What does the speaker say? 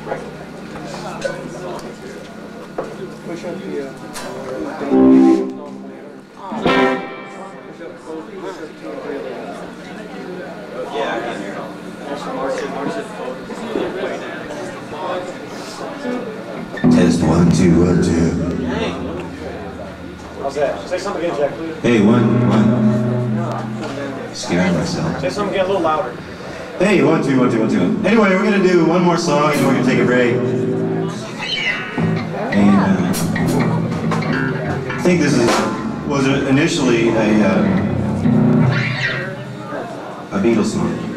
Test 1, 2, 1, 2. How's that? Say something again, Jack. Hey, one. Scaring myself. Say something again, a little louder. Hey, 1, 2, 1, 2, 1, 2. Anyway, we're gonna do one more song and then we're gonna take a break. And I think this was initially a Beatles song.